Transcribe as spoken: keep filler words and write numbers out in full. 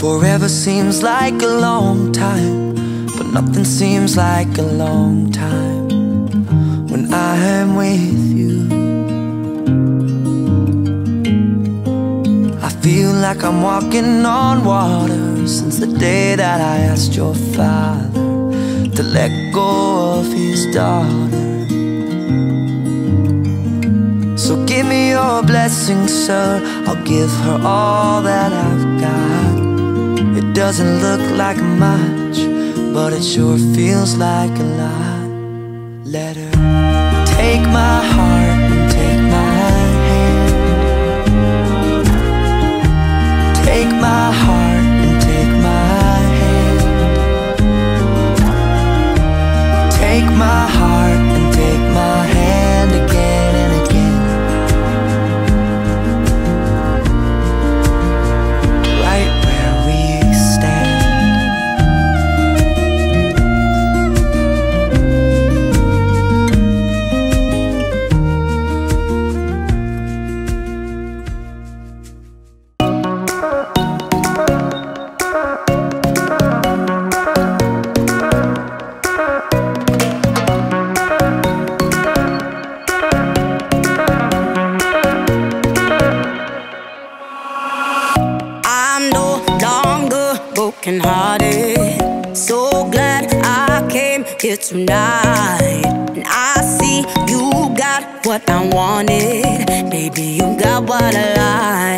Forever seems like a long time, but nothing seems like a long time when I am with you. I feel like I'm walking on water since the day that I asked your father to let go of his daughter. So give me your blessing, sir, I'll give her all that I've got. It doesn't look like much, but it sure feels like a lot. Let her take my heart and take my hand. Take my heart and take my hand. Take my heart and take my hand again and again. Right where we stand. I'm no longer broken hearted. So glad I came here tonight. And I see you got what I wanted. Baby, you got what I like.